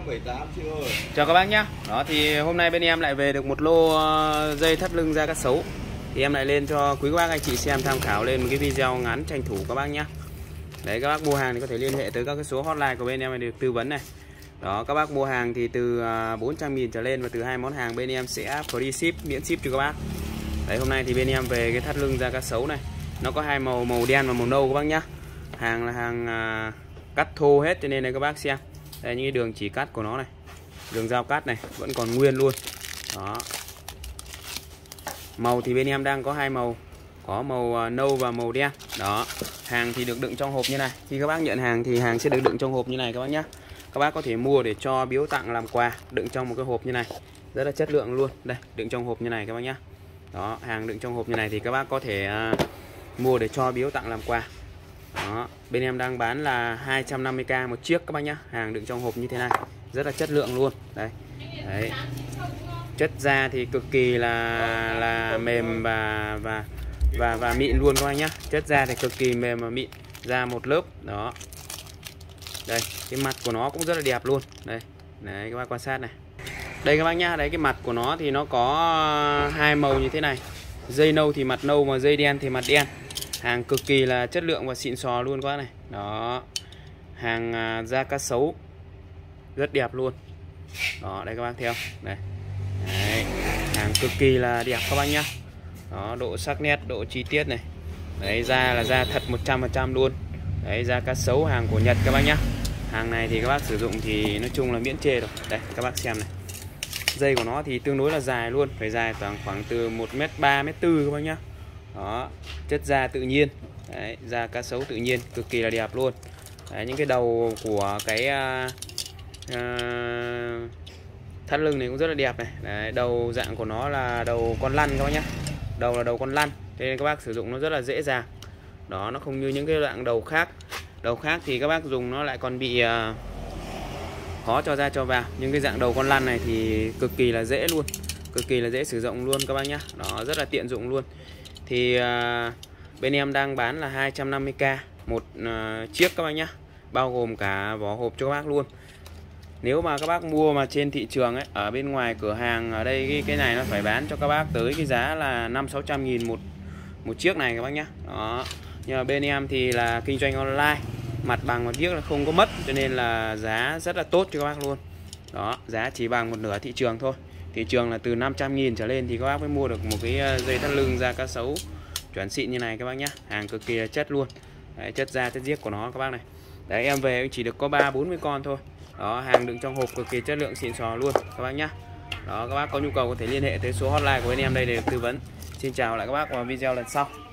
18 chị ơi. Chào các bác nhé. Đó thì hôm nay bên em lại về được một lô dây thắt lưng da cá sấu. Thì em lại lên cho quý các bác anh chị xem tham khảo lên một cái video ngắn tranh thủ các bác nhé. Đấy, các bác mua hàng thì có thể liên hệ tới các cái số hotline của bên em để được tư vấn này. Đó, các bác mua hàng thì từ 400.000 trở lên và từ 2 món hàng bên em sẽ free ship, miễn ship cho các bác. Đấy, hôm nay thì bên em về cái thắt lưng da cá sấu này. Nó có hai màu, màu đen và màu nâu các bác nhé. Hàng là hàng cắt thô hết cho nên này các bác xem. Đây, những cái đường chỉ cắt của nó này, đường dao cắt này vẫn còn nguyên luôn. Đó, màu thì bên em đang có hai màu, có màu nâu và màu đen. Đó, hàng thì được đựng trong hộp như này. Khi các bác nhận hàng thì hàng sẽ được đựng trong hộp như này các bác nhé. Các bác có thể mua để cho biếu tặng làm quà, đựng trong một cái hộp như này, rất là chất lượng luôn. Đây, đựng trong hộp như này các bác nhé. Đó, hàng đựng trong hộp như này thì các bác có thể mua để cho biếu tặng làm quà. Đó, bên em đang bán là 250k một chiếc các bác nhá. Hàng đựng trong hộp như thế này, rất là chất lượng luôn. Đây. Đấy. Chất da thì cực kỳ là mềm và mịn luôn các bác nhá. Chất da thì cực kỳ mềm và mịn, da một lớp. Đó. Đây, cái mặt của nó cũng rất là đẹp luôn. Đây. Đấy, các bác quan sát này. Đây các bác nhá, đấy cái mặt của nó thì nó có hai màu như thế này. Dây nâu thì mặt nâu mà dây đen thì mặt đen. Hàng cực kỳ là chất lượng và xịn sò luôn các bác này. Đó, hàng da cá sấu rất đẹp luôn. Đó, đây các bác theo đây. Đấy, hàng cực kỳ là đẹp các bác nhá. Đó, độ sắc nét, độ chi tiết này. Đấy, da là da thật 100% luôn. Đấy, da cá sấu hàng của Nhật các bác nhá. Hàng này thì các bác sử dụng thì nói chung là miễn chê rồi. Đây, các bác xem này. Dây của nó thì tương đối là dài luôn, phải dài khoảng từ 1m3, 1m4 các bác nhá. Đó, chất da tự nhiên. Đấy, da cá sấu tự nhiên, cực kỳ là đẹp luôn. Đấy, những cái đầu của cái thắt lưng này cũng rất là đẹp này. Đấy, đầu dạng của nó là đầu con lăn các bác nhé. Đầu là đầu con lăn, thế nên các bác sử dụng nó rất là dễ dàng. Đó, nó không như những cái dạng đầu khác. Đầu khác thì các bác dùng nó lại còn bị khó cho ra cho vào. Nhưng cái dạng đầu con lăn này thì cực kỳ là dễ luôn, cực kỳ là dễ sử dụng luôn các bác nhé. Đó, rất là tiện dụng luôn. Thì bên em đang bán là 250k một chiếc các bác nhé, bao gồm cả vỏ hộp cho các bác luôn. Nếu mà các bác mua mà trên thị trường ấy, ở bên ngoài cửa hàng ở đây cái này nó phải bán cho các bác tới cái giá là 500-600.000 một chiếc này các bác nhé. Đó, nhưng mà bên em thì là kinh doanh online, mặt bằng mặt viết là không có mất, cho nên là giá rất là tốt cho các bác luôn. Đó, giá chỉ bằng một nửa thị trường thôi. Thị trường là từ 500.000 trở lên thì các bác mới mua được một cái dây thắt lưng da cá sấu chuẩn xịn như này các bác nhé. Hàng cực kỳ là chất luôn. Đấy, chất da chất giết của nó các bác này. Đấy, em về chỉ được có 30-40 con thôi. Đó, hàng đựng trong hộp cực kỳ chất lượng xịn sò luôn các bác nhé. Đó, các bác có nhu cầu có thể liên hệ tới số hotline của bên em đây để được tư vấn. Xin chào lại các bác vào video lần sau.